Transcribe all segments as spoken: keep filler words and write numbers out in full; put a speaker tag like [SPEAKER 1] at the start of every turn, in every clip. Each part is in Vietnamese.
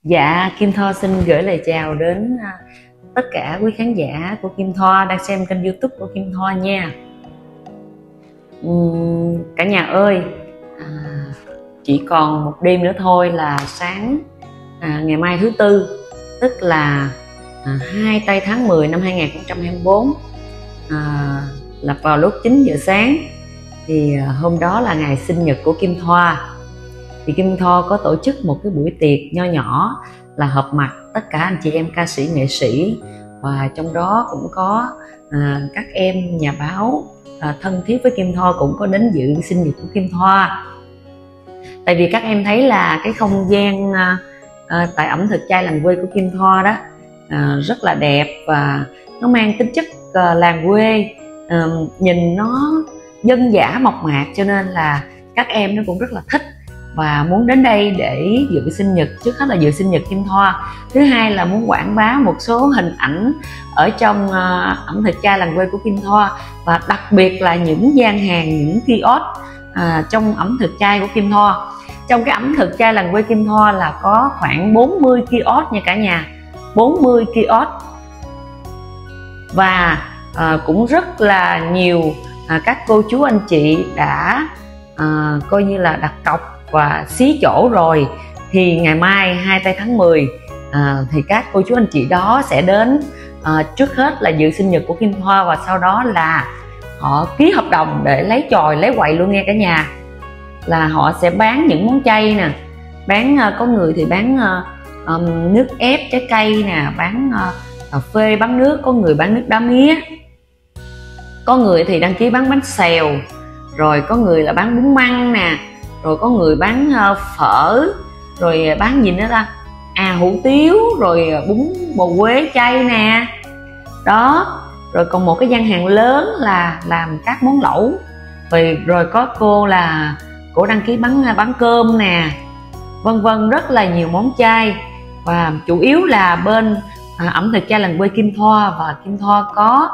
[SPEAKER 1] Dạ, Kim Thoa xin gửi lời chào đến à, tất cả quý khán giả của Kim Thoa đang xem kênh YouTube của Kim Thoa nha. Uhm, cả nhà ơi, à, chỉ còn một đêm nữa thôi là sáng à, ngày mai thứ Tư, tức là à, hai tây tháng mười năm hai nghìn không trăm hai mươi tư, à, là vào lúc chín giờ sáng. Thì à, hôm đó là ngày sinh nhật của Kim Thoa. Thì Kim Thoa có tổ chức một cái buổi tiệc nho nhỏ là họp mặt tất cả anh chị em ca sĩ nghệ sĩ, và trong đó cũng có à, các em nhà báo à, thân thiết với Kim Thoa cũng có đến dự sinh nhật của Kim Thoa. Tại vì các em thấy là cái không gian à, à, tại ẩm thực chay làng quê của Kim Thoa đó à, rất là đẹp, và nó mang tính chất à, làng quê, à, nhìn nó dân dã mộc mạc, cho nên là các em nó cũng rất là thích và muốn đến đây để dự sinh nhật. Trước hết là dự sinh nhật Kim Thoa, thứ hai là muốn quảng bá một số hình ảnh ở trong uh, ẩm thực chay làng quê của Kim Thoa, và đặc biệt là những gian hàng, những kiosk uh, trong ẩm thực chay của Kim Thoa. Trong cái ẩm thực chay làng quê Kim Thoa là có khoảng bốn mươi kiosk nha cả nhà, bốn mươi kiosk, và uh, cũng rất là nhiều uh, các cô chú anh chị đã uh, coi như là đặt cọc và xí chỗ rồi. Thì ngày mai hai tây tháng mười à, thì các cô chú anh chị đó sẽ đến à, trước hết là dự sinh nhật của Kim Thoa, và sau đó là họ ký hợp đồng để lấy chòi lấy quầy luôn nghe cả nhà. Là họ sẽ bán những món chay nè, bán có người thì bán um, nước ép trái cây nè, bán uh, cà phê, bán nước, có người bán nước đá mía, có người thì đăng ký bán bánh xèo, rồi có người là bán bún măng nè, rồi có người bán uh, phở, rồi bán gì nữa ta, à hủ tiếu, rồi bún bò Quế chay nè đó. Rồi còn một cái gian hàng lớn là làm các món lẩu, rồi rồi có cô là cô đăng ký bán bán cơm nè, vân vân, rất là nhiều món chay. Và chủ yếu là bên à, ẩm thực chay làng quê Kim Thoa, và Kim Thoa có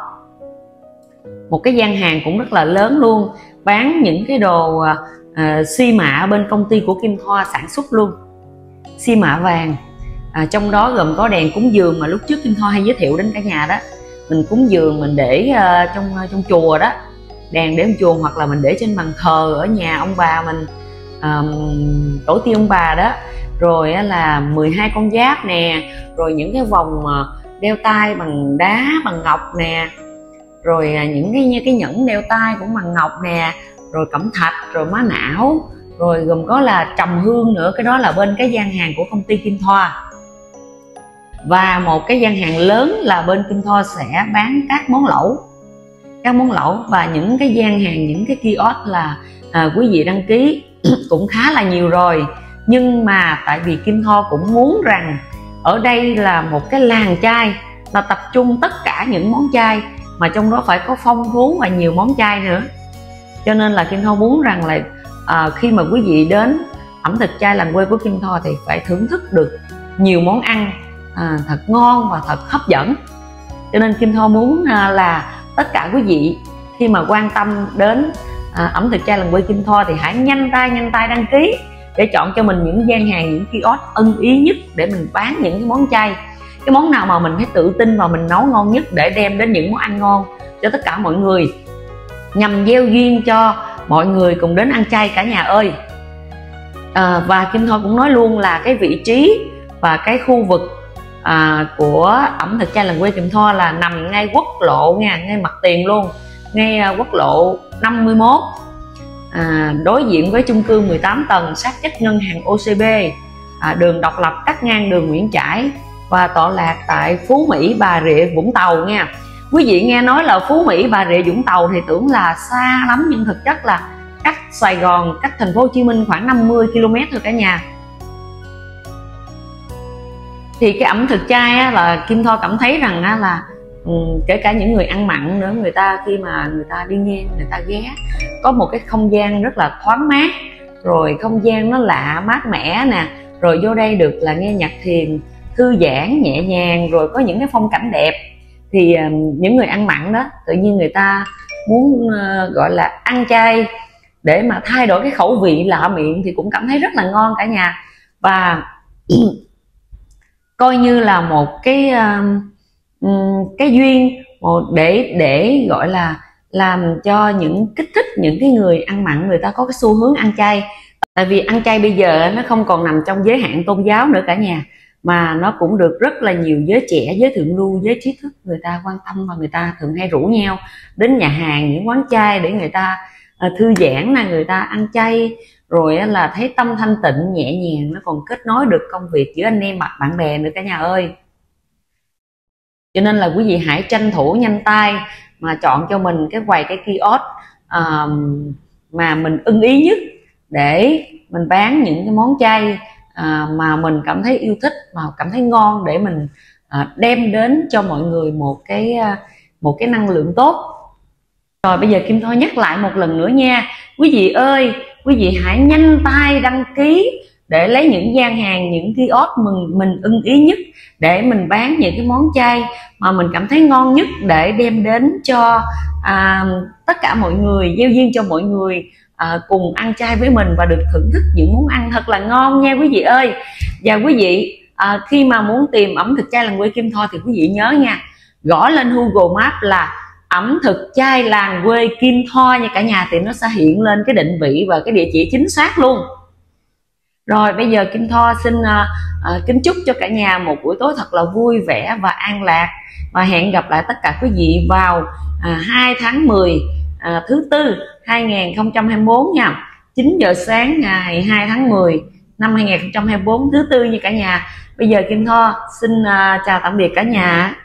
[SPEAKER 1] một cái gian hàng cũng rất là lớn luôn, bán những cái đồ À, xi mạ bên công ty của Kim Thoa sản xuất luôn, xi mạ vàng, à, trong đó gồm có đèn cúng dường mà lúc trước Kim Thoa hay giới thiệu đến cả nhà đó. Mình cúng dường mình để uh, trong trong chùa đó, đèn để trong chùa, hoặc là mình để trên bàn thờ ở nhà ông bà mình, uh, tổ tiên ông bà đó. Rồi uh, là mười hai con giáp nè, rồi những cái vòng uh, đeo tay bằng đá, bằng ngọc nè, rồi uh, những cái cái nhẫn đeo tay cũng bằng ngọc nè, rồi cẩm thạch, rồi má não, rồi gồm có là trầm hương nữa. Cái đó là bên cái gian hàng của công ty Kim Thoa. Và một cái gian hàng lớn là bên Kim Thoa sẽ bán các món lẩu, các món lẩu và những cái gian hàng, những cái kiosk là à, quý vị đăng ký cũng khá là nhiều rồi. Nhưng mà tại vì Kim Thoa cũng muốn rằng ở đây là một cái làng chay, là tập trung tất cả những món chay, mà trong đó phải có phong phú và nhiều món chay nữa. Cho nên là Kim Thoa muốn rằng là à, khi mà quý vị đến ẩm thực chay làng quê của Kim Thoa thì phải thưởng thức được nhiều món ăn à, thật ngon và thật hấp dẫn. Cho nên Kim Thoa muốn à, là tất cả quý vị khi mà quan tâm đến à, ẩm thực chay làng quê Kim Thoa thì hãy nhanh tay nhanh tay đăng ký để chọn cho mình những gian hàng, những kiosk ưng ý nhất để mình bán những cái món chay. Cái món nào mà mình phải tự tin vào mình nấu ngon nhất để đem đến những món ăn ngon cho tất cả mọi người, nhằm gieo duyên cho mọi người cùng đến ăn chay cả nhà ơi. À, và Kim Thoa cũng nói luôn là cái vị trí và cái khu vực à, của ẩm thực chay làng quê Kim Thoa là nằm ngay quốc lộ nha, ngay mặt tiền luôn, ngay à, quốc lộ năm mươi mốt, à, đối diện với chung cư mười tám tầng sát vách ngân hàng ô xê bê, à, đường Độc Lập cắt ngang đường Nguyễn Trãi, và tọa lạc tại Phú Mỹ, Bà Rịa, Vũng Tàu nha. Quý vị nghe nói là Phú Mỹ, Bà Rịa, Vũng Tàu thì tưởng là xa lắm, nhưng thực chất là cách Sài Gòn, cách thành phố Hồ Chí Minh khoảng năm mươi ki lô mét thôi cả nhà. Thì cái ẩm thực chay á, là Kim Thoa cảm thấy rằng á, là um, kể cả những người ăn mặn nữa, người ta khi mà người ta đi ngang, người ta ghé, có một cái không gian rất là thoáng mát, rồi không gian nó lạ, mát mẻ nè, rồi vô đây được là nghe nhạc thiền, thư giãn nhẹ nhàng, rồi có những cái phong cảnh đẹp. Thì uh, những người ăn mặn đó tự nhiên người ta muốn uh, gọi là ăn chay để mà thay đổi cái khẩu vị lạ miệng thì cũng cảm thấy rất là ngon cả nhà. Và coi như là một cái uh, cái duyên một để để gọi là làm cho những kích thích những cái người ăn mặn, người ta có cái xu hướng ăn chay. Tại vì ăn chay bây giờ nó không còn nằm trong giới hạn tôn giáo nữa cả nhà, mà nó cũng được rất là nhiều giới trẻ, giới thượng lưu, giới trí thức người ta quan tâm, và người ta thường hay rủ nhau đến nhà hàng, những quán chay để người ta uh, thư giãn, là người ta ăn chay rồi là thấy tâm thanh tịnh nhẹ nhàng, nó còn kết nối được công việc giữa anh em bạn bè nữa cả nhà ơi. Cho nên là quý vị hãy tranh thủ nhanh tay mà chọn cho mình cái quầy, cái kiosk uh, mà mình ưng ý nhất để mình bán những cái món chay uh, mà mình cảm thấy yêu thích, mà cảm thấy ngon, để mình uh, đem đến cho mọi người một cái uh, một cái năng lượng tốt. Rồi bây giờ Kim Thoa nhắc lại một lần nữa nha quý vị ơi, quý vị hãy nhanh tay đăng ký để lấy những gian hàng, những kiosk mình mình ưng ý nhất, để mình bán những cái món chay mà mình cảm thấy ngon nhất, để đem đến cho à, tất cả mọi người, gieo duyên cho mọi người à, cùng ăn chay với mình và được thưởng thức những món ăn thật là ngon nha quý vị ơi. Và quý vị à, khi mà muốn tìm ẩm thực chay làng quê Kim Thoa thì quý vị nhớ nha, gõ lên Google Maps là ẩm thực chay làng quê Kim Thoa nha cả nhà, thì nó sẽ hiện lên cái định vị và cái địa chỉ chính xác luôn. Rồi bây giờ Kim Thoa xin uh, uh, kính chúc cho cả nhà một buổi tối thật là vui vẻ và an lạc, và hẹn gặp lại tất cả quý vị vào uh, hai tháng mười uh, thứ tư hai nghìn không trăm hai mươi tư nha, chín giờ sáng ngày hai tháng mười năm hai nghìn không trăm hai mươi tư thứ tư nha cả nhà. Bây giờ Kim Thoa xin uh, chào tạm biệt cả nhà.